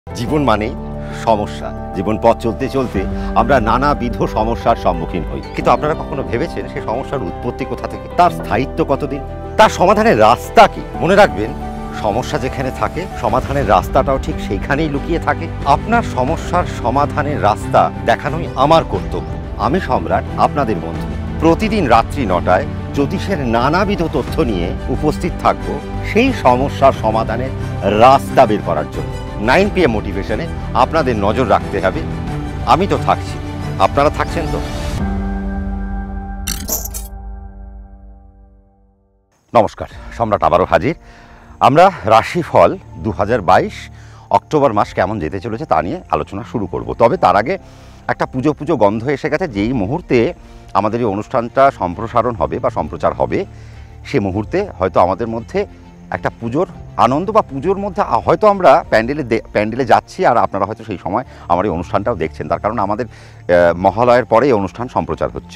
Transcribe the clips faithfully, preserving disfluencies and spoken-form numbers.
জীবন মানে সমস্যা। জীবন পথ চলতে চলতে আমরা নানাবিধ সমস্যার সম্মুখীন হই, কিন্তু আপনারা কখনো ভেবেছেন সে সমস্যার উৎপত্তি কোথা থেকে, তার স্থায়িত্ব কতদিন, তার সমাধানের রাস্তা কি? মনে রাখবেন, সমস্যা যেখানে থাকে সমাধানের রাস্তাটাও ঠিক সেইখানেই লুকিয়ে থাকে। আপনার সমস্যার সমাধানের রাস্তা দেখানোই আমার কর্তব্য। আমি সম্রাট, আপনাদের বন্ধু। প্রতিদিন রাত্রি নটায় জ্যোতিষের নানাবিধ তথ্য নিয়ে উপস্থিত থাকব সেই সমস্যার সমাধানের রাস্তা বের করার জন্য। নাইন পি এম মোটিভেশনে আপনাদের নজর রাখতে হবে। আমি তো থাকছি, আপনারা থাকছেন তো? নমস্কার, সম্রাট আবারও হাজির। আমরা রাশিফল দু হাজার বাইশ অক্টোবর মাস কেমন যেতে চলেছে তা নিয়ে আলোচনা শুরু করব। তবে তার আগে একটা পুজো পুজো গন্ধ এসে গেছে। যেই মুহূর্তে আমাদের এই অনুষ্ঠানটা সম্প্রসারণ হবে বা সম্প্রচার হবে, সে মুহূর্তে হয়তো আমাদের মধ্যে একটা পুজোর আনন্দ বা পুজোর মধ্যে হয়তো আমরা প্যান্ডেলে প্যান্ডেলে যাচ্ছি, আর আপনারা হয়তো সেই সময় আমার এই অনুষ্ঠানটাও দেখছেন। তার কারণ আমাদের মহালয়ের পরে এই অনুষ্ঠান সম্প্রচার হচ্ছে।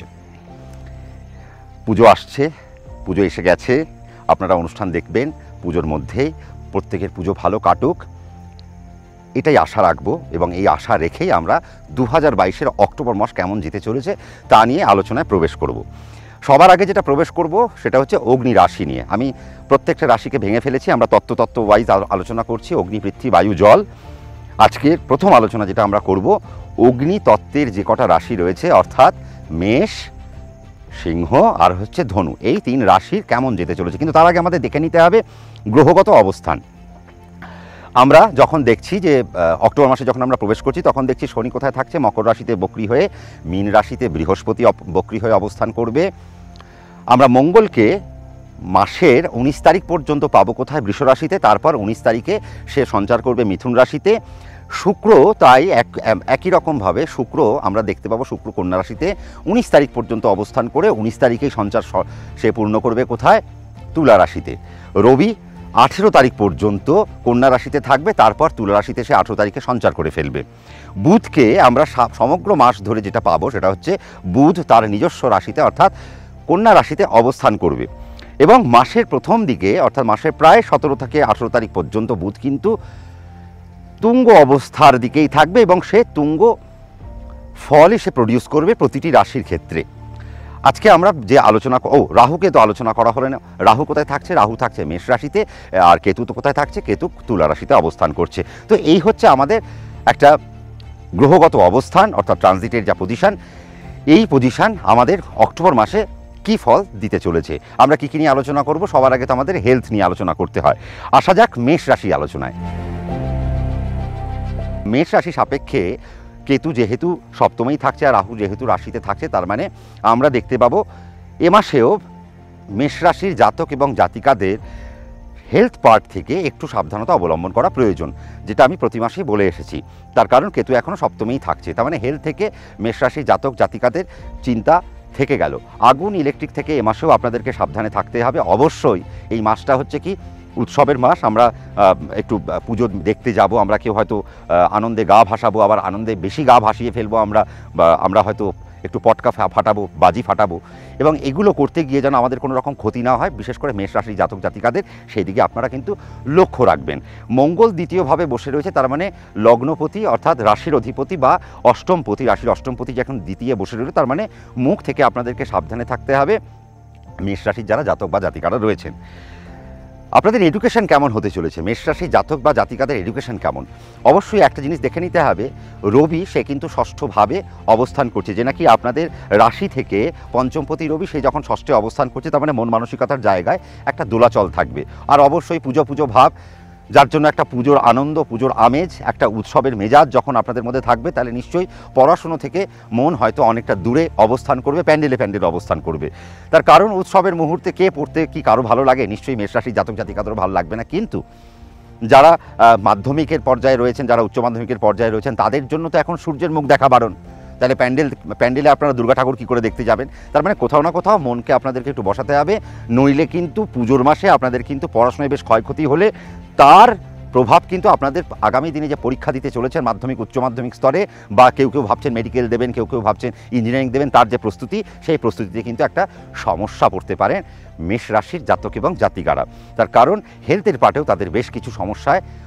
পুজো আসছে, পুজো এসে গেছে, আপনারা অনুষ্ঠান দেখবেন। পুজোর মধ্যেই প্রত্যেকের পুজো ভালো কাটুক, এটাই আশা রাখবো। এবং এই আশা রেখেই আমরা দু হাজার বাইশের অক্টোবর মাস কেমন যেতে চলেছে তা নিয়ে আলোচনায় প্রবেশ করব। সবার আগে যেটা প্রবেশ করব সেটা হচ্ছে অগ্নি রাশি নিয়ে। আমি প্রত্যেকটা রাশিকে ভেঙে ফেলেছি, আমরা তত্ত্বতত্ত্ব ওয়াইজ আলোচনা করছি। অগ্নি, পৃথ্বী, বায়ু, জল। আজকের প্রথম আলোচনা যেটা আমরা করব, অগ্নি তত্ত্বের যে কটা রাশি রয়েছে, অর্থাৎ মেষ, সিংহ আর হচ্ছে ধনু, এই তিন রাশির কেমন যেতে চলেছে। কিন্তু তার আগে আমাদের দেখে নিতে হবে গ্রহগত অবস্থান। আমরা যখন দেখছি যে অক্টোবর মাসে যখন আমরা প্রবেশ করছি, তখন দেখছি শনি কোথায় থাকছে, মকর রাশিতে বক্রী হয়ে, মীন রাশিতে বৃহস্পতি বক্রী হয়ে অবস্থান করবে। আমরা মঙ্গলকে মাসের উনিশ তারিখ পর্যন্ত পাবো কোথায়? বৃষ রাশিতে। তারপর উনিশ তারিখে সে সঞ্চার করবে মিথুন রাশিতে। শুক্র তাই এক একই রকমভাবে শুক্র আমরা দেখতে পাবো শুক্র কন্যা রাশিতে উনিশ তারিখ পর্যন্ত অবস্থান করে উনিশ তারিখেই সঞ্চার সে পূর্ণ করবে কোথায়? তুলা রাশিতে। রবি আঠেরো তারিখ পর্যন্ত কন্যা রাশিতে থাকবে, তারপর তুলা রাশিতে সে আঠেরো তারিখে সঞ্চার করে ফেলবে। বুধকে আমরা সমগ্র মাস ধরে যেটা পাবো সেটা হচ্ছে বুধ তার নিজস্ব রাশিতে অর্থাৎ কন্যা রাশিতে অবস্থান করবে। এবং মাসের প্রথম দিকে অর্থাৎ মাসের প্রায় সতেরো থেকে আঠেরো তারিখ পর্যন্ত বুধ কিন্তু তুঙ্গ অবস্থার দিকেই থাকবে, এবং সে তুঙ্গ ফলই সে প্রডিউস করবে প্রতিটি রাশির ক্ষেত্রে। আজকে আমরা যে আলোচনা, ও রাহুকে তো আলোচনা করা হলো না। রাহু কোথায় থাকছে? রাহু থাকছে মেষ রাশিতে। আর কেতু তো কোথায় থাকছে? কেতু তুলা রাশিতে অবস্থান করছে। তো এই হচ্ছে আমাদের একটা গ্রহগত অবস্থান, অর্থাৎ ট্রানজিটের যা পজিশান। এই পজিশান আমাদের অক্টোবর মাসে কি ফল দিতে চলেছে, আমরা কী কী নিয়ে আলোচনা করব। সবার আগে তো আমাদের হেলথ নিয়ে আলোচনা করতে হয়। আসা যাক মেষ রাশি আলোচনায়। মেষ রাশি সাপেক্ষে কেতু যেহেতু সপ্তমেই থাকছে আর রাহু যেহেতু রাশিতে থাকছে, তার মানে আমরা দেখতে পাবো এ মাসেও মেষ রাশির জাতক এবং জাতিকাদের হেলথ পার্ট থেকে একটু সাবধানতা অবলম্বন করা প্রয়োজন, যেটা আমি প্রতি মাসেই বলে এসেছি। তার কারণ কেতু এখনও সপ্তমেই থাকছে, তার মানে হেলথ থেকে মেষ রাশির জাতক জাতিকাদের চিন্তা থেকে গেল। আগুন, ইলেকট্রিক থেকে এ মাসেও আপনাদেরকে সাবধানে থাকতে হবে। অবশ্যই এই মাসটা হচ্ছে কি উৎসবের মাস। আমরা একটু পুজো দেখতে যাব, আমরা কেউ হয়তো আনন্দে গা ভাসাবো, আবার আনন্দে বেশি গা ভাসিয়ে ফেলবো আমরা, বা আমরা হয়তো একটু পটকা ফাটাবো, বাজি ফাটাবো। এবং এগুলো করতে গিয়ে যেন আমাদের কোনো রকম ক্ষতি না হয়, বিশেষ করে মেষ রাশির জাতক জাতিকাদের সেই দিকে আপনারা কিন্তু লক্ষ্য রাখবেন। মঙ্গল দ্বিতীয়ভাবে বসে রয়েছে, তার মানে লগ্নপতি অর্থাৎ রাশির অধিপতি বা অষ্টমপতি, রাশির অষ্টমপতি যখন দ্বিতীয় বসে রয়েছে, তার মানে মুখ থেকে আপনাদেরকে সাবধানে থাকতে হবে মেষ রাশির যারা জাতক বা জাতিকারা রয়েছেন। আপনাদের এডুকেশন কেমন হতে চলেছে? মেষ রাশি জাতক বা জাতিকাদের এডুকেশন কেমন? অবশ্যই একটা জিনিস দেখে নিতে হবে, রবি সে কিন্তু ষষ্ঠভাবে অবস্থান করছে, যে নাকি আপনাদের রাশি থেকে পঞ্চমপতি রবি সে যখন ষষ্ঠে অবস্থান করছে, তার মানে মন মানসিকতার জায়গায় একটা দোলাচল থাকবে। আর অবশ্যই পুজো পুজো ভাব, যার জন্য একটা পুজোর আনন্দ, পুজোর আমেজ, একটা উৎসবের মেজাজ যখন আপনাদের মধ্যে থাকবে, তাহলে নিশ্চয়ই পড়াশুনো থেকে মন হয়তো অনেকটা দূরে অবস্থান করবে, প্যান্ডেলে প্যান্ডেলে অবস্থান করবে। তার কারণ উৎসবের মুহূর্তে কে পড়তে কি কারো ভালো লাগে? নিশ্চয়ই মেষ রাশির জাতক জাতিকাদেরও ভালো লাগবে না। কিন্তু যারা মাধ্যমিকের পর্যায়ে রয়েছেন, যারা উচ্চ মাধ্যমিকের পর্যায়ে রয়েছেন, তাদের জন্য তো এখন সূর্যের মুখ দেখা বারণ। তাহলে প্যান্ডেল প্যান্ডেলে আপনারা দুর্গা ঠাকুর কী করে দেখতে যাবেন? তার মানে কোথাও না কোথাও মনকে আপনাদেরকে একটু বসাতে হবে, নইলে কিন্তু পুজোর মাসে আপনাদের কিন্তু পড়াশোনায় বেশ ক্ষয়ক্ষতি হলে তার প্রভাব কিন্তু আপনাদের আগামী দিনে যে পরীক্ষা দিতে চলেছেন মাধ্যমিক, উচ্চ মাধ্যমিক স্তরে, বা কেউ কেউ ভাবছেন মেডিকেল দেবেন, কেউ কেউ ভাবছেন ইঞ্জিনিয়ারিং দেবেন, তার যে প্রস্তুতি, সেই প্রস্তুতিতে কিন্তু একটা সমস্যা পড়তে পারেন মেষ রাশির জাতক এবং জাতিকারা। তার কারণ হেলথের পার্টেও তাদের বেশ কিছু সমস্যায়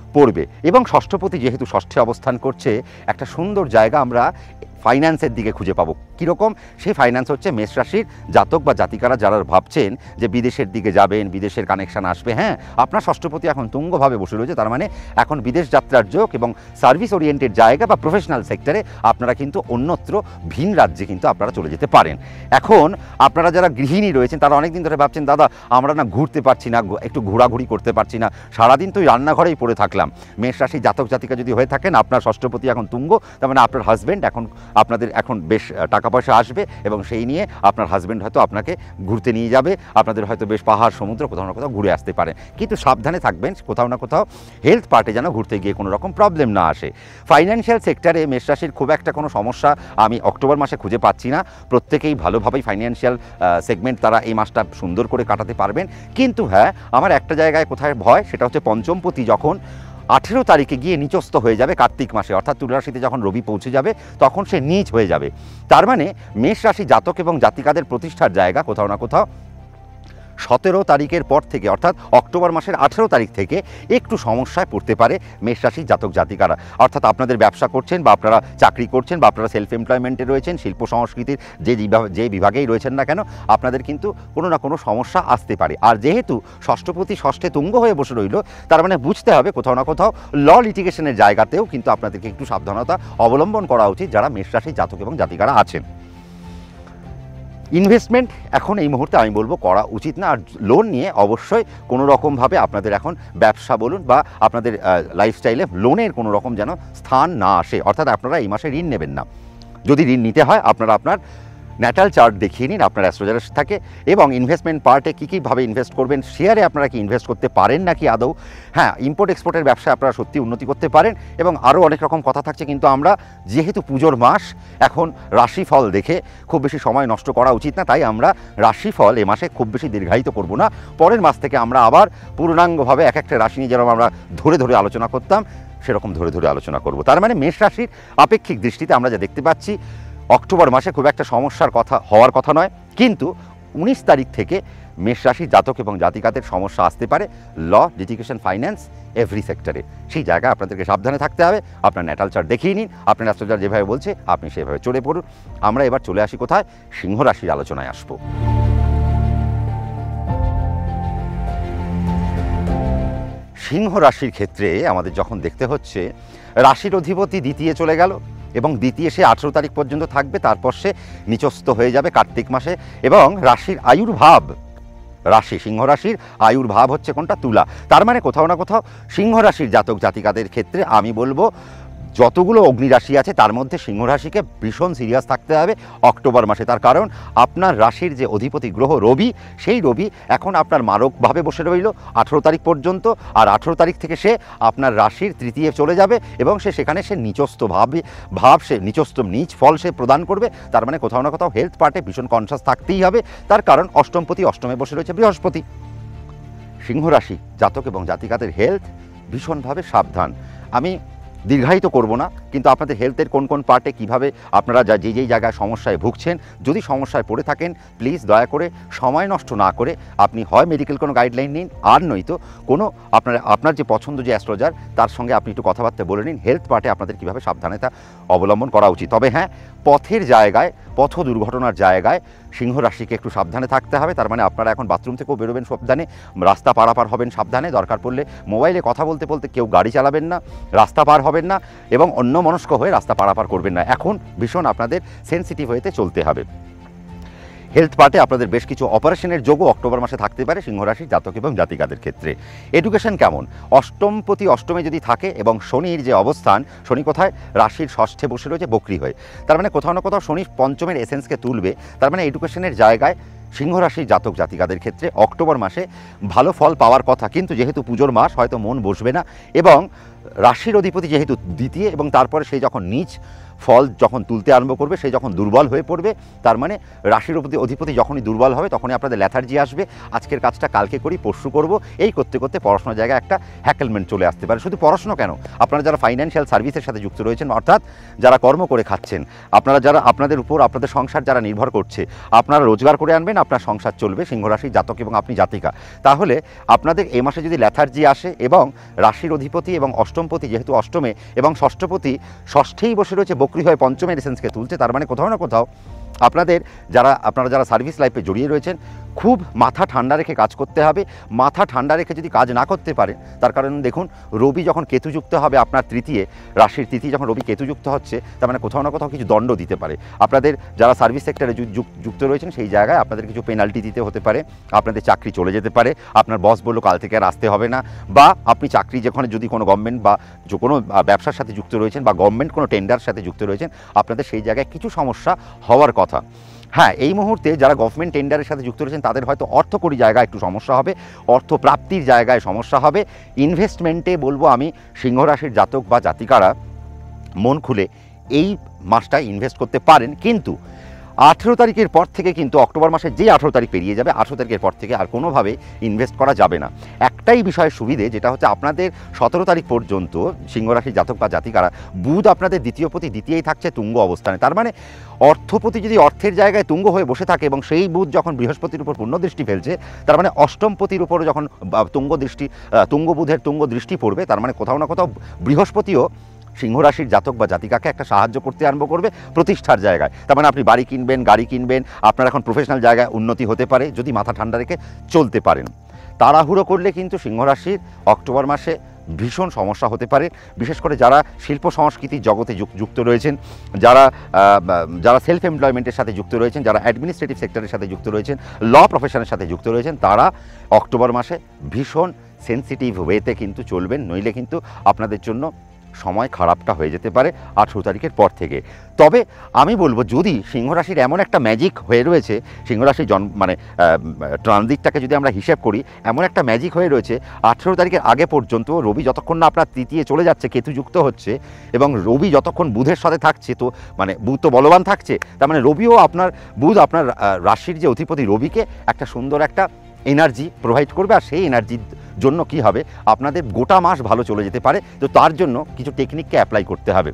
পড়বে। এবং ষষ্ঠপতি যেহেতু ষষ্ঠে অবস্থান করছে, একটা সুন্দর জায়গা আমরা ফাইন্যান্সের দিকে খুঁজে পাবো। কীরকম সেই ফাইন্যান্স হচ্ছে মেষ রাশির জাতক বা জাতিকারা যারা ভাবছেন যে বিদেশের দিকে যাবেন, বিদেশের কানেকশান আসবে, হ্যাঁ আপনার ষষ্ঠপতি এখন তুঙ্গভাবে বসে রয়েছে, তার মানে এখন বিদেশ যাত্রার যোগ এবং সার্ভিস ওরিয়েন্টেড জায়গা বা প্রফেশনাল সেক্টরে আপনারা কিন্তু অন্যত্র ভিন রাজ্যে কিন্তু আপনারা চলে যেতে পারেন। এখন আপনারা যারা গৃহিণী রয়েছেন তারা অনেক দিন ধরে ভাবছেন দাদা আমরা না ঘুরতে পারছি না, একটু ঘোরাঘুরি করতে পারছি না, সারাদিন তো ওই রান্নাঘরেই পড়ে থাকলাম। মেষ রাশি জাতক জাতিকা যদি হয়ে থাকেন আপনার ষষ্ঠপতি এখন তুঙ্গ, তার মানে আপনার হাজব্যান্ড এখন আপনাদের এখন বেশ টাকা পয়সা আসবে এবং সেই নিয়ে আপনার হাজব্যান্ড হয়তো আপনাকে ঘুরতে নিয়ে যাবে, আপনাদের হয়তো বেশ পাহাড় সমুদ্র কোথাও না কোথাও ঘুরে আসতে পারে। কিন্তু সাবধানে থাকবেন কোথাও না কোথাও হেলথ পার্টে যেন ঘুরতে গিয়ে কোনো রকম প্রবলেম না আসে। ফাইন্যান্সিয়াল সেক্টরে মেষ রাশির খুব একটা কোনো সমস্যা আমি অক্টোবর মাসে খুঁজে পাচ্ছি না। প্রত্যেকেই ভালোভাবেই ফাইন্যান্সিয়াল সেগমেন্ট তারা এই মাসটা সুন্দর করে কাটাতে পারবেন। কিন্তু হ্যাঁ আমার একটা জায়গায় কোথায় ভয়, সেটা হচ্ছে পঞ্চমপতি যখন আঠেরো তারিখে গিয়ে নিচস্থ হয়ে যাবে কার্তিক মাসে, অর্থাৎ তুলা রাশিতে যখন রবি পৌঁছে যাবে তখন সে নীচ হয়ে যাবে। তার মানে মেষ রাশি জাতক এবং জাতিকাদের প্রতিষ্ঠার জায়গা কোথাও না কোথাও সতেরো তারিখের পর থেকে, অর্থাৎ অক্টোবর মাসের আঠেরো তারিখ থেকে একটু সমস্যায় পড়তে পারে মেষ রাশি জাতক জাতিকারা। অর্থাৎ আপনাদের ব্যবসা করছেন বা আপনারা চাকরি করছেন বা আপনারা সেলফ এমপ্লয়মেন্টে রয়েছেন, শিল্প সংস্কৃতির যে যে বিভাগেই রয়েছেন না কেন আপনাদের কিন্তু কোনো না কোনো সমস্যা আসতে পারে। আর যেহেতু ষষ্ঠপতি ষষ্ঠে তুঙ্গ হয়ে বসে রইল, তার মানে বুঝতে হবে কোথাও না কোথাও ল লিটিগেশনের জায়গাতেও কিন্তু আপনাদেরকে একটু সাবধানতা অবলম্বন করা উচিত যারা মেষ রাশি জাতক এবং জাতিকারা আছেন। ইনভেস্টমেন্ট এখন এই মুহূর্তে আমি বলবো করা উচিত না। আর লোন নিয়ে অবশ্যই কোনো রকমভাবে আপনাদের এখন ব্যবসা বলুন বা আপনাদের লাইফস্টাইলে লোনের কোনো রকম যেন স্থান না আসে, অর্থাৎ আপনারা এই মাসে ঋণ নেবেন না। যদি ঋণ নিতে হয় আপনারা আপনার ন্যাটাল চার্ট দেখিয়ে নিন, আপনার অ্যাস্ট্রোলজার থাকে, এবং ইনভেস্টমেন্ট পার্টে কী কীভাবে ইনভেস্ট করবেন, শেয়ারে আপনারা কি ইনভেস্ট করতে পারেন নাকি আদৌ, হ্যাঁ ইম্পোর্ট এক্সপোর্টের ব্যবসায় আপনারা সত্যি উন্নতি করতে পারেন, এবং আরও অনেক রকম কথা থাকছে। কিন্তু আমরা যেহেতু পুজোর মাস এখন রাশিফল দেখে খুব বেশি সময় নষ্ট করা উচিত না, তাই আমরা রাশিফল এ মাসে খুব বেশি দীর্ঘায়িত করব না। পরের মাস থেকে আমরা আবার পূর্ণাঙ্গভাবে এক একটা রাশি নিয়ে যেরকম আমরা ধরে ধরে আলোচনা করতাম সেরকম ধরে ধরে আলোচনা করব। তার মানে মেষ রাশির আপেক্ষিক দৃষ্টিতে আমরা যা দেখতে পাচ্ছি অক্টোবর মাসে খুব একটা সমস্যার কথা হওয়ার কথা নয়, কিন্তু উনিশ তারিখ থেকে মেষ রাশি জাতক এবং জাতিকাদের সমস্যা আসতে পারে ল, লিটিগেশন, ফাইন্যান্স, এভরি সেক্টরে। সেই জায়গায় আপনাদেরকে সাবধানে থাকতে হবে। আপনার ন্যাটাল চার্ট দেখিয়ে নিন, আপনার অ্যাস্ট্রোলজার যেভাবে বলছে আপনি সেভাবে চলে পড়ুন। আমরা এবার চলে আসি কোথায়, সিংহ রাশির আলোচনায় আসবো। সিংহ রাশির ক্ষেত্রে আমাদের যখন দেখতে হচ্ছে রাশির অধিপতি দ্বিতীয় চলে গেল এবং দ্বিতীয় সে আঠেরো তারিখ পর্যন্ত থাকবে, তারপর সে নিচস্থ হয়ে যাবে কার্তিক মাসে, এবং রাশির আয়ুর ভাব, রাশি সিংহ রাশির আয়ুর ভাব হচ্ছে কোনটা, তুলা। তার মানে কোথাও না কোথাও সিংহ রাশির জাতক জাতিকাদের ক্ষেত্রে আমি বলবো যতগুলো অগ্নিরাশি আছে তার মধ্যে সিংহ রাশিকে ভীষণ সিরিয়াস থাকতে হবে অক্টোবর মাসে। তার কারণ আপনার রাশির যে অধিপতি গ্রহ রবি, সেই রবি এখন আপনার মারকভাবে বসে রইল আঠেরো তারিখ পর্যন্ত, আর আঠেরো তারিখ থেকে সে আপনার রাশির তৃতীয় চলে যাবে এবং সে সেখানে সে নিচস্থ ভাবে ভাব সে নিচস্থ নিচ ফল সে প্রদান করবে। তার মানে কোথাও না কোথাও হেলথ পার্টে ভীষণ কনসাস থাকতেই হবে, তার কারণ অষ্টমপতি অষ্টমে বসে রয়েছে বৃহস্পতি। সিংহ রাশি জাতক এবং জাতিকাদের হেলথ ভীষণভাবে সাবধান। আমি দীর্ঘায়িত করব না, কিন্তু আপনাদের হেলথের কোন কোন পার্টে কীভাবে আপনারা যা যেই যেই জায়গায় সমস্যায় ভুগছেন, যদি সমস্যায় পড়ে থাকেন প্লিজ দয়া করে সময় নষ্ট না করে আপনি হয় মেডিকেল কোনো গাইডলাইন নিন, আর নয়তো কোনো আপনার আপনার যে পছন্দ যে অ্যাস্ট্রোলজার তার সঙ্গে আপনি একটু কথাবার্তা বলে নিন হেলথ পার্টে আপনাদের কীভাবে সাবধানতা অবলম্বন করা উচিত। তবে হ্যাঁ, পথের জায়গায়, পথ দুর্ঘটনার জায়গায় সিংহ রাশিকে একটু সাবধানে থাকতে হবে। তার মানে আপনারা এখন বাথরুম থেকেও বেরোবেন সাবধানে, রাস্তা পারাপার হবেন সাবধানে, দরকার পড়লে মোবাইলে কথা বলতে বলতে কেউ গাড়ি চালাবেন না, রাস্তা পার হবেন না এবং অন্য মনস্ক হয়ে রাস্তা পারাপার করবেন না। এখন ভীষণ আপনাদের সেন্সিটিভ হয়েতে চলতে হবে। হেলথ পার্টে আপনাদের বেশ কিছু অপারেশনের যোগও অক্টোবর মাসে থাকতে পারে সিংহ রাশির জাতক এবং জাতিকাদের ক্ষেত্রে। এডুকেশন কেমন, অষ্টমপতি অষ্টমে যদি থাকে এবং শনির যে অবস্থান, শনি কোথায়, রাশির ষষ্ঠে বসে রয়েছে বক্রি হয়ে, তার মানে কোথাও না কোথাও শনি পঞ্চমের এসেন্সকে তুলবে। তার মানে এডুকেশনের জায়গায় সিংহ রাশির জাতক জাতিকাদের ক্ষেত্রে অক্টোবর মাসে ভালো ফল পাওয়ার কথা, কিন্তু যেহেতু পুজোর মাস হয়তো মন বসবে না, এবং রাশির অধিপতি যেহেতু দ্বিতীয় এবং তারপরে সেই যখন নিচ ফল যখন তুলতে আরম্ভ করবে সেই যখন দুর্বল হয়ে পড়বে, তার মানে রাশির অধিপতি যখনই দুর্বল হবে তখনই আপনাদের ল্যাথার্জি আসবে, আজকের কাজটা কালকে করি পরশু করব, এই করতে করতে পড়াশোনার জায়গায় একটা হ্যাকেলমেন্ট চলে আসতে পারে। শুধু পড়াশোনা কেন, আপনারা যারা ফাইন্যান্সিয়াল সার্ভিসের সাথে যুক্ত রয়েছেন, অর্থাৎ যারা কর্ম করে খাচ্ছেন, আপনারা যারা আপনাদের উপর আপনাদের সংসার যারা নির্ভর করছে, আপনারা রোজগার করে আনবেন, আপনার সংসার চলবে, সিংহরাশির জাতক এবং আপনি জাতিকা, তাহলে আপনাদের এই মাসে যদি ল্যাথার্জি আসে এবং রাশির অধিপতি এবং অষ্টমপতি যেহেতু অষ্টমে এবং ষষ্ঠপতি ষষ্ঠেই বসে রয়েছে বকরি হয়ে পঞ্চমের এসেন্সকে তুলছে, তার মানে কোথাও না কোথাও আপনাদের যারা আপনারা যারা সার্ভিস লাইফে জড়িয়ে রয়েছেন খুব মাথা ঠান্ডা রেখে কাজ করতে হবে। মাথা ঠান্ডা রেখে যদি কাজ না করতে পারে, তার কারণ দেখুন রবি যখন কেতুযুক্ত হবে আপনার তৃতীয় রাশির তৃতীয় যখন রবি কেতুযুক্ত হচ্ছে, তার মানে কোথাও না কোথাও কিছু দণ্ড দিতে পারে। আপনাদের যারা সার্ভিস সেক্টরে যুক্ত রয়েছেন সেই জায়গায় আপনাদের কিছু পেনাল্টি দিতে হতে পারে, আপনাদের চাকরি চলে যেতে পারে, আপনার বস বললো কাল থেকে আর আসতে হবে না, বা আপনি চাকরি যেখানে যদি কোনো গভর্নমেন্ট বা যে কোনো ব্যবসার সাথে যুক্ত রয়েছেন বা গভর্নমেন্ট কোনো টেন্ডার সাথে যুক্ত রয়েছেন, আপনাদের সেই জায়গায় কিছু সমস্যা হওয়ার কথা। হ্যাঁ, এই মুহূর্তে যারা গভর্নমেন্ট টেন্ডারের সাথে যুক্ত রয়েছেন তাদের হয়তো অর্থকরী জায়গায় একটু সমস্যা হবে, অর্থ প্রাপ্তির জায়গায় সমস্যা হবে। ইনভেস্টমেন্টে বলবো আমি সিংহরাশির জাতক বা জাতিকারা মন খুলে এই মাসটায় ইনভেস্ট করতে পারেন, কিন্তু আঠেরো তারিখের পর থেকে কিন্তু অক্টোবর মাসের যে আঠেরো তারিখ পেরিয়ে যাবে, আঠেরো তারিখের পর থেকে আর কোনোভাবে ইনভেস্ট করা যাবে না। একটাই বিষয়ের সুবিধে, যেটা হচ্ছে আপনাদের সতেরো তারিখ পর্যন্ত সিংহরাশির জাতক বা জাতিকারা বুধ আপনাদের দ্বিতীয় পতি দ্বিতীয়ই থাকছে তুঙ্গ অবস্থানে। তার মানে অর্থপতি যদি অর্থের জায়গায় তুঙ্গ হয়ে বসে থাকে এবং সেই বুধ যখন বৃহস্পতির উপর পূর্ণ দৃষ্টি ফেলছে, তার মানে অষ্টমপতির উপর যখন তুঙ্গ দৃষ্টি তুঙ্গ বুধের তুঙ্গ দৃষ্টি পড়বে, তার মানে কোথাও না কোথাও বৃহস্পতিও সিংহরাশির জাতক বা জাতিকাকে একটা সাহায্য করতে আরম্ভ করবে প্রতিষ্ঠার জায়গায়। তার মানে আপনি বাড়ি কিনবেন, গাড়ি কিনবেন, আপনার এখন প্রফেশনাল জায়গায় উন্নতি হতে পারে যদি মাথা ঠান্ডা রেখে চলতে পারেন। তাড়াহুড়ো করলে কিন্তু সিংহরাশির অক্টোবর মাসে ভীষণ সমস্যা হতে পারে, বিশেষ করে যারা শিল্প সংস্কৃতির জগতে যুক্ত রয়েছেন, যারা যারা সেলফ এমপ্লয়মেন্টের সাথে যুক্ত রয়েছেন, যারা অ্যাডমিনিস্ট্রেটিভ সেক্টরের সাথে যুক্ত রয়েছেন, ল প্রফেশনের সাথে যুক্ত রয়েছেন, তারা অক্টোবর মাসে ভীষণ সেন্সিটিভ ওয়েতে কিন্তু চলবেন, নইলে কিন্তু আপনাদের জন্য সময় খারাপটা হয়ে যেতে পারে আঠেরো তারিখের পর থেকে। তবে আমি বলবো যদি সিংহরাশির এমন একটা ম্যাজিক হয়ে রয়েছে, সিংহরাশির জন্ম মানে ট্রানজিটটাকে যদি আমরা হিসেব করি, এমন একটা ম্যাজিক হয়ে রয়েছে আঠেরো তারিখের আগে পর্যন্ত রবি যতক্ষণ না আপনার তৃতীয় চলে যাচ্ছে, কেতু যুক্ত হচ্ছে, এবং রবি যতক্ষণ বুধের সাথে থাকছে, তো মানে বুধ তো বলবান থাকছে, তার মানে রবিও আপনার বুধ আপনার রাশির যে অধিপতি রবিকে একটা সুন্দর একটা এনার্জি প্রোভাইড করবে। আর সেই এনার্জির জন্য কি হবে, আপনাদের গোটা মাস ভালো চলে যেতে পারে। তো তার জন্য কিছু টেকনিককে অ্যাপ্লাই করতে হবে।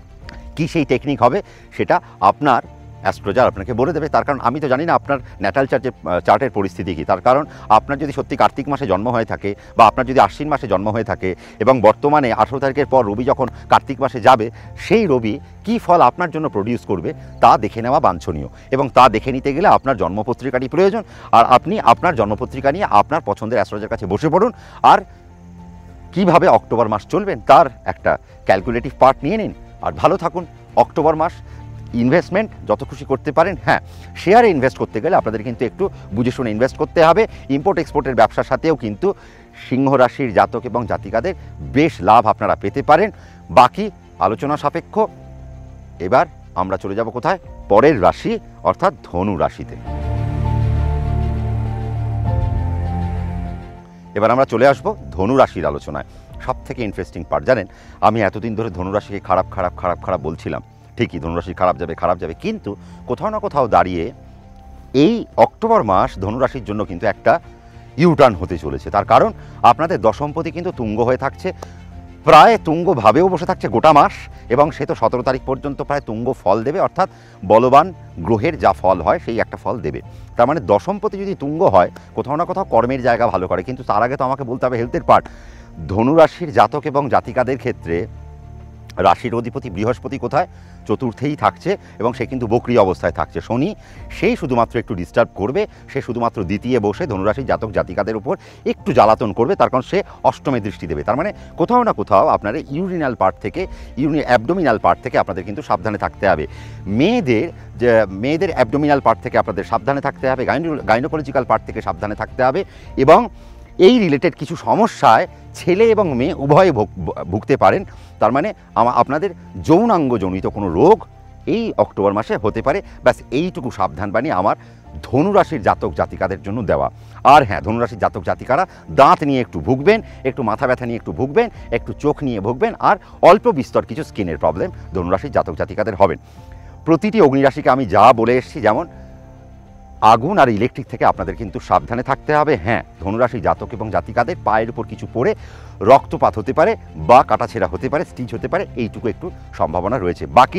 কি সেই টেকনিক হবে সেটা আপনার অ্যাস্ট্রোলজার আপনাকে বলে দেবে। তার কারণ আমি তো জানি না আপনার ন্যাটাল চার্টের চার্টের পরিস্থিতি কী। তার কারণ আপনার যদি সত্যি কার্তিক মাসে জন্ম হয়ে থাকে বা আপনার যদি আশ্বিন মাসে জন্ম হয়ে থাকে এবং বর্তমানে আঠেরো তারিখের পর রবি যখন কার্তিক মাসে যাবে, সেই রবি কী ফল আপনার জন্য প্রডিউস করবে তা দেখে নেওয়া বাঞ্ছনীয়, এবং তা দেখে নিতে গেলে আপনার জন্মপত্রিকাটি প্রয়োজন। আর আপনি আপনার জন্মপত্রিকা নিয়ে আপনার পছন্দের অ্যাস্ট্রোলজার কাছে বসে পড়ুন, আর কিভাবে অক্টোবর মাস চলবেন তার একটা ক্যালকুলেটিভ পার্ট নিয়ে নিন, আর ভালো থাকুন। অক্টোবর মাস ইনভেস্টমেন্ট যত খুশি করতে পারেন। হ্যাঁ, শেয়ারে ইনভেস্ট করতে গেলে আপনাদের কিন্তু একটু বুঝে শুনে ইনভেস্ট করতে হবে। ইম্পোর্ট এক্সপোর্টের ব্যবসার সাথেও কিন্তু সিংহ রাশির জাতক এবং জাতিকাদের বেশ লাভ আপনারা পেতে পারেন। বাকি আলোচনা সাপেক্ষ। এবার আমরা চলে যাব কোথায়, পরের রাশি অর্থাৎ ধনু রাশিতে। এবার আমরা চলে আসব ধনু রাশির আলোচনায়। সব থেকে ইন্টারেস্টিং পার্ট জানেন, আমি এতদিন ধরে ধনুরাশিকে খারাপ খারাপ খারাপ খারাপ বলছিলাম, ঠিকই ধনুরাশি খারাপ যাবে খারাপ যাবে, কিন্তু কোথাও না কোথাও দাঁড়িয়ে এই অক্টোবর মাস ধনুরাশির জন্য কিন্তু একটা ইউটার্ন হতে চলেছে। তার কারণ আপনাদের দশমপতি কিন্তু তুঙ্গ হয়ে থাকছে, প্রায় তুঙ্গভাবেও বসে থাকছে গোটা মাস, এবং সে তো সতেরো তারিখ পর্যন্ত প্রায় তুঙ্গ ফল দেবে, অর্থাৎ বলবান গ্রহের যা ফল হয় সেই একটা ফল দেবে। তার মানে দশমপতি যদি তুঙ্গ হয় কোথাও না কোথাও কর্মের জায়গা ভালো করে। কিন্তু তার আগে তো আমাকে বলতে হবে হেলথের পার্ট। ধনুরাশির জাতক এবং জাতিকাদের ক্ষেত্রে রাশির অধিপতি বৃহস্পতি কোথায়, চতুর্থেই থাকছে, এবং সে কিন্তু বক্রি অবস্থায় থাকছে। শনি সেই শুধুমাত্র একটু ডিস্টার্ব করবে, সে শুধুমাত্র দ্বিতীয় বসে ধনুরাশির জাতক জাতিকাদের উপর একটু জ্বালাতন করবে, তার কারণ সে অষ্টমে দৃষ্টি দেবে। তার মানে কোথাও না কোথাও আপনার ইউরিনাল পার্ট থেকে ইউনি অ্যাবডোমিনাল পার্ট থেকে আপনাদের কিন্তু সাবধানে থাকতে হবে। মেয়েদের যে মেয়েদের অ্যাবডোমিনাল পার্ট থেকে আপনাদের সাবধানে থাকতে হবে, গাইনো গাইনোকোলজিক্যাল পার্ট থেকে সাবধানে থাকতে হবে, এবং এই রিলেটেড কিছু সমস্যায় ছেলে এবং মেয়ে উভয়ে ভুগতে পারেন। তার মানে আপনাদের যৌনাঙ্গজনিত কোনো রোগ এই অক্টোবর মাসে হতে পারে। ব্যাস এইটুকু সাবধান বাণী আমার ধনুরাশির জাতক জাতিকাদের জন্য দেওয়া। আর হ্যাঁ, ধনুরাশির জাতক জাতিকারা দাঁত নিয়ে একটু ভুগবেন, একটু মাথা ব্যথা নিয়ে একটু ভুগবেন, একটু চোখ নিয়ে ভুগবেন, আর অল্প বিস্তর কিছু স্কিনের প্রবলেম ধনুরাশির জাতক জাতিকাদের হবেন। প্রতিটি অগ্নিরাশিকে আমি যা বলে এসেছি, যেমন আগুন আর ইলেকট্রিক থেকে আপনাদের কিন্তু সাবধানে থাকতে হবে। হ্যাঁ, ধনুরাশি জাতক এবং জাতিকাদের পায়ের উপর কিছু পড়ে রক্তপাত হতে পারে বা কাটাছেঁড়া হতে পারে, স্টিচ হতে পারে, এইটুকু একটু সম্ভাবনা রয়েছে। বাকি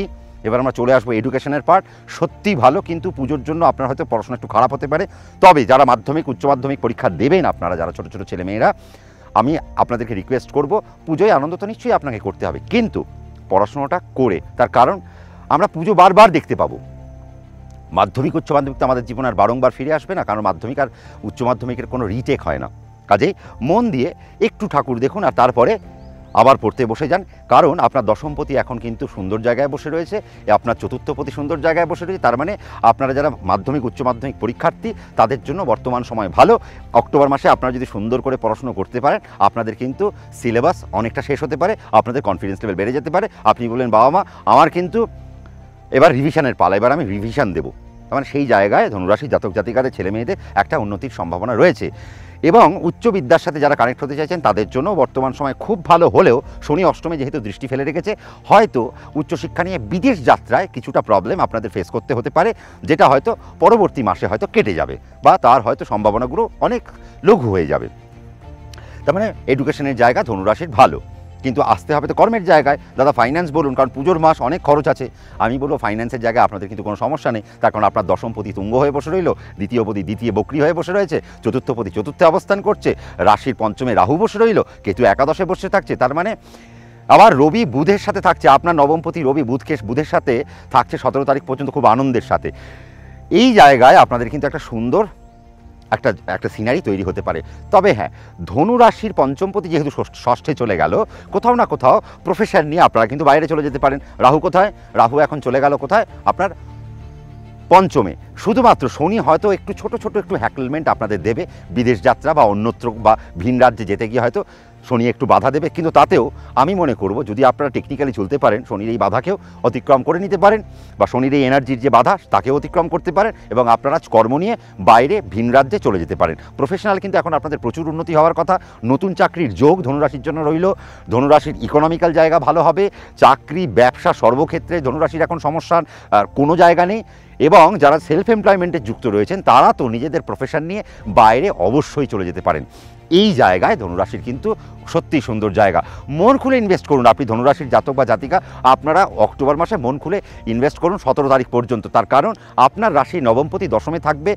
এবার আমরা চলে আসবো এডুকেশনের পার্ট। সত্যি ভালো, কিন্তু পুজোর জন্য আপনার হয়তো পড়াশোনা একটু খারাপ হতে পারে। তবে যারা মাধ্যমিক উচ্চ মাধ্যমিক পরীক্ষা দেবেন, আপনারা যারা ছোটো ছোটো ছেলেমেয়েরা, আমি আপনাদেরকে রিকোয়েস্ট করব, পুজোয় আনন্দ তো নিশ্চয়ই আপনাকে করতে হবে, কিন্তু পড়াশোনাটা করে। তার কারণ আমরা পুজো বারবার দেখতে পাবো। মাধ্যমিক উচ্চ মাধ্যমিক তো আমাদের জীবন আর বারংবার ফিরে আসবে না, কারণ মাধ্যমিক আর উচ্চ মাধ্যমিকের কোনো রিটেক হয় না। কাজেই মন দিয়ে একটু ঠাকুর দেখুন আর তারপরে আবার পড়তে বসে যান, কারণ আপনার দশমপতি এখন কিন্তু সুন্দর জায়গায় বসে রয়েছে, আপনার চতুর্থপতি সুন্দর জায়গায় বসে রয়েছে। তার মানে আপনারা যারা মাধ্যমিক উচ্চ মাধ্যমিক পরীক্ষার্থী, তাদের জন্য বর্তমান সময় ভালো। অক্টোবর মাসে আপনারা যদি সুন্দর করে পড়াশুনো করতে পারেন, আপনাদের কিন্তু সিলেবাস অনেকটা শেষ হতে পারে, আপনাদের কনফিডেন্স লেভেল বেড়ে যেতে পারে। আপনি বললেন বাবা মা আমার কিন্তু এবার রিভিশনের পালা, এবার আমি রিভিশন দেবো, তার মানে সেই জায়গায় ধনুরাশি জাতক জাতিকাদের ছেলে মেয়েদের একটা উন্নতির সম্ভাবনা রয়েছে। এবং উচ্চ বিদ্যার সাথে যারা কানেক্ট হতে চাইছেন, তাদের জন্য বর্তমান সময় খুব ভালো হলেও শনি অষ্টমে যেহেতু দৃষ্টি ফেলে রেখেছে, হয়তো উচ্চশিক্ষা নিয়ে বিদেশ যাত্রায় কিছুটা প্রবলেম আপনাদের ফেস করতে হতে পারে, যেটা হয়তো পরবর্তী মাসে হয়তো কেটে যাবে, বা তার হয়তো সম্ভাবনাগুলো অনেক লঘু হয়ে যাবে। তার মানে এডুকেশনের জায়গা ধনুরাশির ভালো, কিন্তু আসতে হবে তো কর্মের জায়গায়। দাদা ফাইন্যান্স বলুন, কারণ পুজোর মাস অনেক খরচ আছে। আমি বলবো ফাইন্যান্সের জায়গায় আপনাদের কিন্তু কোনো সমস্যা নেই, তার কারণ আপনার দশমপতি তুঙ্গ হয়ে বসে রইল, দ্বিতীয়পতি দ্বিতীয় বক্রি হয়ে বসে রয়েছে, চতুর্থপতি চতুর্থে অবস্থান করছে, রাশির পঞ্চমে রাহু বসে রইল, কেতু একাদশে বসে থাকছে। তার মানে আবার রবি বুধের সাথে থাকছে, আপনার নবমপতি রবি বুধকে বুধের সাথে থাকছে সতেরো তারিখ পর্যন্ত খুব আনন্দের সাথে। এই জায়গায় আপনাদের কিন্তু একটা সুন্দর একটা একটা সিনারি তৈরি হতে পারে। তবে হ্যাঁ, ধনু রাশির পঞ্চমপতি যেহেতু ষষ্ঠে চলে গেল, কোথাও না কোথাও প্রফেশন নিয়ে আপনারা কিন্তু বাইরে চলে যেতে পারেন। রাহু কোথায়? রাহু এখন চলে গেল কোথায়? আপনার পঞ্চমে। শুধুমাত্র শনি হয়তো একটু ছোট ছোট একটু হ্যাকলমেন্ট আপনাদের দেবে, বিদেশ যাত্রা বা অন্যত্র বা ভিন রাজ্যে যেতে গিয়ে হয়তো শনি একটু বাধা দেবে, কিন্তু তাতেও আমি মনে করব যদি আপনারা টেকনিক্যালি চলতে পারেন, শনির এই বাধাকেও অতিক্রম করে নিতে পারেন, বা শনির এই এনার্জির যে বাধা তাকেও অতিক্রম করতে পারেন, এবং আপনারা কর্ম নিয়ে বাইরে ভিন রাজ্যে চলে যেতে পারেন। প্রফেশনাল কিন্তু এখন আপনাদের প্রচুর উন্নতি হওয়ার কথা। নতুন চাকরির যোগ ধনুরাশির জন্য রইল। ধনুরাশির ইকোনমিক্যাল জায়গা ভালো হবে, চাকরি ব্যবসা সর্বক্ষেত্রে ধনুরাশির এখন সমস্যার কোনো জায়গা নেই। এবং যারা সেলফ এমপ্লয়মেন্টে যুক্ত রয়েছেন, তারা তো নিজেদের প্রফেশন নিয়ে বাইরে অবশ্যই চলে যেতে পারেন। এই জায়গায় ধনুরাশির কিন্তু সত্যিই সুন্দর জায়গা। মন খুলে ইনভেস্ট করুন। আপনি ধনুরাশির জাতক বা জাতিকা, আপনারা অক্টোবর মাসে মন খুলে ইনভেস্ট করুন সতেরো তারিখ পর্যন্ত। তার কারণ আপনার রাশি নবমপতি দশমে থাকবে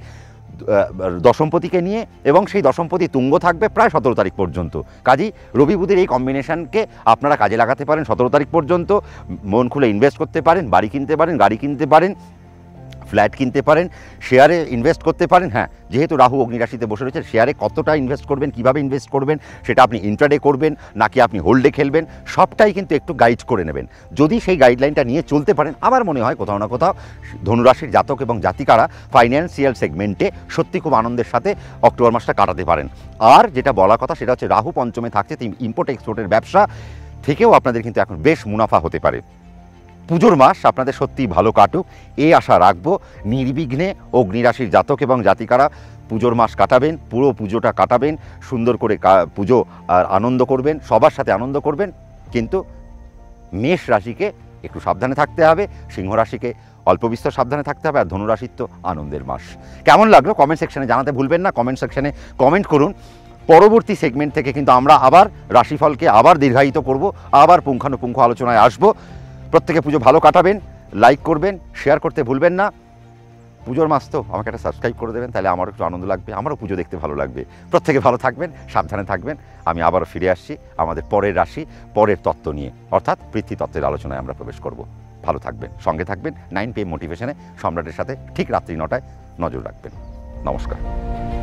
দশমপতিকে নিয়ে, এবং সেই দশমপতি তুঙ্গ থাকবে প্রায় সতেরো তারিখ পর্যন্ত। কাজেই রবি বুধের এই কম্বিনেশনকে আপনারা কাজে লাগাতে পারেন সতেরো তারিখ পর্যন্ত। মন খুলে ইনভেস্ট করতে পারেন, বাড়ি কিনতে পারেন, গাড়ি কিনতে পারেন, ফ্ল্যাট কিনতে পারেন, শেয়ারে ইনভেস্ট করতে পারেন। হ্যাঁ, যেহেতু রাহু অগ্নিরাশিতে বসে রয়েছে, শেয়ারে কতটা ইনভেস্ট করবেন, কিভাবে ইনভেস্ট করবেন, সেটা আপনি ইন্ট্রাডে করবেন নাকি আপনি হোল্ডে খেলবেন, সবটাই কিন্তু একটু গাইড করে নেবেন। যদি সেই গাইডলাইনটা নিয়ে চলতে পারেন, আমার মনে হয় কোথাও না কোথাও ধনুরাশির জাতক এবং জাতিকারা ফাইন্যান্সিয়াল সেগমেন্টে সত্যি খুব আনন্দের সাথে অক্টোবর মাসটা কাটাতে পারেন। আর যেটা বলার কথা সেটা হচ্ছে রাহু পঞ্চমে থাকছে, ইম্পোর্ট এক্সপোর্টের ব্যবসা থেকেও আপনাদের কিন্তু এখন বেশ মুনাফা হতে পারে। পুজোর মাস আপনাদের সত্যিই ভালো কাটুক, এই আশা রাখবো। নির্বিঘ্নে অগ্নিরাশির জাতক এবং জাতিকারা পুজোর মাস কাটাবেন, পুরো পুজোটা কাটাবেন, সুন্দর করে পুজো আর আনন্দ করবেন, সবার সাথে আনন্দ করবেন। কিন্তু মেষ রাশিকে একটু সাবধানে থাকতে হবে, সিংহ রাশিকে অল্প বিস্তর সাবধানে থাকতে হবে, আর ধনুরাশির তো আনন্দের মাস। কেমন লাগলো কমেন্ট সেকশনে জানাতে ভুলবেন না। কমেন্ট সেকশনে কমেন্ট করুন। পরবর্তী সেগমেন্ট থেকে কিন্তু আমরা আবার রাশিফলকে আবার দীর্ঘায়িত করব, আবার পুঙ্খানুপুঙ্খ আলোচনায় আসবো। প্রত্যেকে পুজো ভালো কাটাবেন, লাইক করবেন, শেয়ার করতে ভুলবেন না। পুজোর মাস তো আমাকে একটা সাবস্ক্রাইব করে দেবেন, তাহলে আমারও একটু আনন্দ লাগবে, আমারও পুজো দেখতে ভালো লাগবে। প্রত্যেকে ভালো থাকবেন, সাবধানে থাকবেন। আমি আবারও ফিরে আসছি আমাদের পরের রাশি, পরের তত্ত্ব নিয়ে, অর্থাৎ পৃথ্বী তত্ত্বের আলোচনায় আমরা প্রবেশ করব। ভালো থাকবেন, সঙ্গে থাকবেন। নাইন পি এম মোটিভেশনে সম্রাটের সাথে ঠিক রাত্রি নটায় নজর রাখবেন। নমস্কার।